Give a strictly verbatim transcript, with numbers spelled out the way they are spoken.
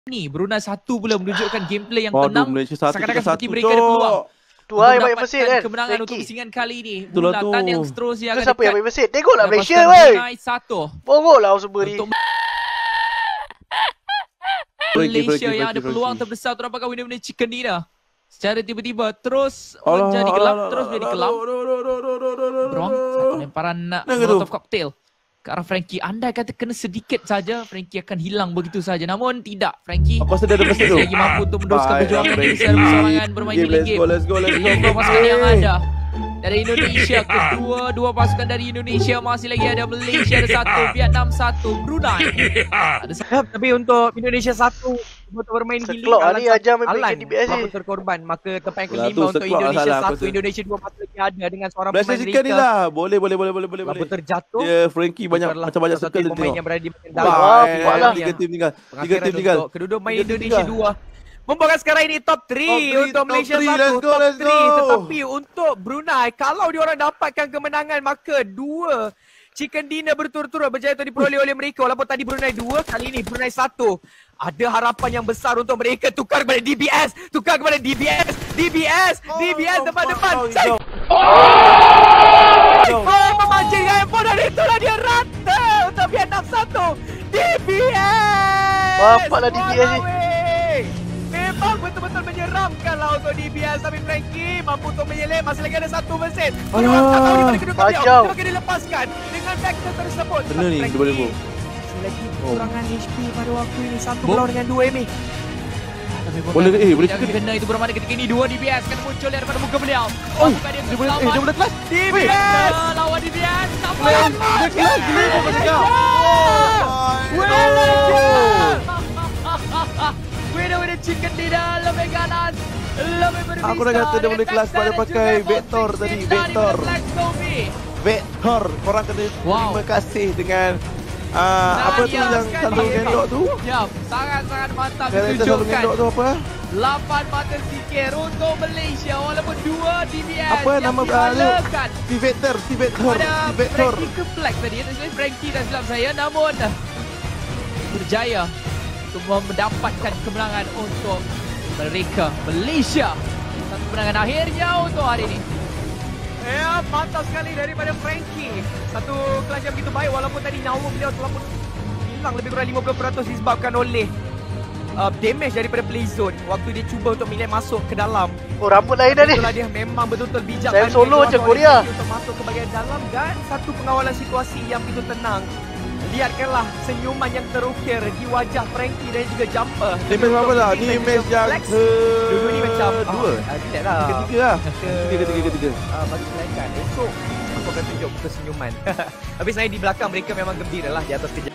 Ni Brunei satu pula menunjukkan gameplay yang Waduh, tenang. Malaysia satu, Seakan-akan kita seperti satu, mereka ada peluang Tu lah yang untuk main mesin kan. kemenangan Frankie. untuk pusingan kali ini. Itulah tu. Bulatan yang seterusnya Tu akan siapa yang dekat main mesin? Tengoklah dan Malaysia pasukan weh. Brunei satu. Borok lah semua ni. Untuk Frankie, Malaysia Frankie, yang ada Frankie, peluang Frankie. terbesar untuk dapatkan winner-winner chicken dinner. Secara tiba-tiba terus Alah, menjadi alah, gelap, alah, terus menjadi alah, kelam. aduh, aduh, aduh, aduh, aduh, aduh, aduh. Brong, satu lemparan nak Nah, gitu. molotov cocktail ke arah Frankie. Andai kata kena sedikit saja, Frankie akan hilang begitu saja. Namun tidak, Frankie Aku rasa dia ada mesin tu. masih lagi mampu untuk meneruskan Baik, perjuangan Frankie. ini secara bersorangan bermain Game, mini let's game. go, let's go, let's go. Dua pasukan yang ada dari Indonesia, kedua dua pasukan dari Indonesia, masih lagi ada Malaysia ada satu, Vietnam satu, Brunei ada satu. Tapi untuk Indonesia satu untuk bermain healing, Seklok Alan ni ajar main Alan D B S ni. mampu terkorban. Maka tempat yang Lah kelima tu, untuk seklok lah Indonesia salah aku satu, rasa. Indonesia dua masih lagi ada dengan seorang Malaysia pemain chicken ni mereka. lah. Boleh, boleh, boleh, boleh, boleh. Mampu boleh. terjatuh. Ya, Frankie banyak Itulah macam banyak salah satu circle dia pemain tengok. yang berada di bahagian Wah, dalam. buat lah. Tiga tim tinggal. Tiga Pengakhiran tim tinggal. untuk kedua main Tiga tim Indonesia tinggal. dua. Membuatkan sekarang ini top tiga Top three, untuk top Malaysia three, satu, let's go, top let's tiga. go. Tetapi untuk Brunei, kalau diorang dapatkan kemenangan, maka dua chicken dinner berturut-turut berjaya untuk diperoleh oleh mereka. Walaupun tadi Brunei dua, kali ini Brunei satu. Ada harapan yang besar untuk mereka. Tukar kepada D B S, tukar kepada D B S, D B S, D B S depan-depan. Saya Oh, memancing handphone dan itulah dia rata untuk Vietnam satu. D B S. Bapaklah D B S ni. Walaway. Memang betul-betul menyeramkan lah untuk D B S. Tapi Frankie mampu untuk menyelip. Masih lagi ada satu mesin. Orang tak tahu di mana kedudukan beliau. Kacau. Dia akan dilepaskan dengan vektor tersebut. Benar ni, Frankie, dua ribu. masih lagi kekurangan H P pada waktu ini. Satu melawan dengan dua Amy. Boleh ke? Eh, boleh Yang chicken. kena itu bermana ketika ini dua D B S akan muncul daripada muka beliau. Oh, Pasukan dia dia boleh, eh, selamat. dia boleh kelas. D B S. Nah, lawan D B S. Sampai Kelas, aman. dia kelas, gila kau cakap. Winner with the chicken dinner. Lebih ganas, lebih berbisa. Aku dah kata dia boleh kelas pada Dan pakai juga vektor Bostik tadi, Cinta vektor. di Black Zombie. Vektor. Korang kena Wow. terima kasih dengan ah, apa tu Nadia yang sekali. selalu ngendok tu? Ya, sangat-sangat mantap Karakter selalu ditunjukkan. ngendok tu apa? lapan mata sikir untuk Malaysia walaupun dua D B S Apa yang nama dihalalkan Si Vektor, si Vektor, pada si Vektor. Frankie ke Black tadi. Actually Frankie dan silap saya, namun berjaya untuk mendapatkan kemenangan untuk mereka Malaysia. Satu kemenangan akhirnya untuk hari ini. Ya, mantap sekali daripada Frankie. Satu kelas yang begitu baik walaupun tadi nyawa beliau telah pun hilang lebih kurang lima puluh peratus disebabkan oleh uh, damage daripada play zone waktu dia cuba untuk milih masuk ke dalam. Oh, rambut lain dah ni. Itulah dia memang betul-betul bijak. Saya dan solo dia macam diorang Korea. oleh untuk masuk ke bahagian dalam dan satu pengawalan situasi yang begitu tenang. Lihatkanlah senyuman yang terukir di wajah Frankie dan juga jumper. Ni match apa tak? Ni match yang ke Dua ni macam dua. ah, relax lah. Ketiga lah. Ke- Ketiga, ketiga, ketiga. Ah, bagi melainkan esok aku akan tunjuk kesenyuman. Tapi saya di belakang mereka memang gembira lah di atas kejadian.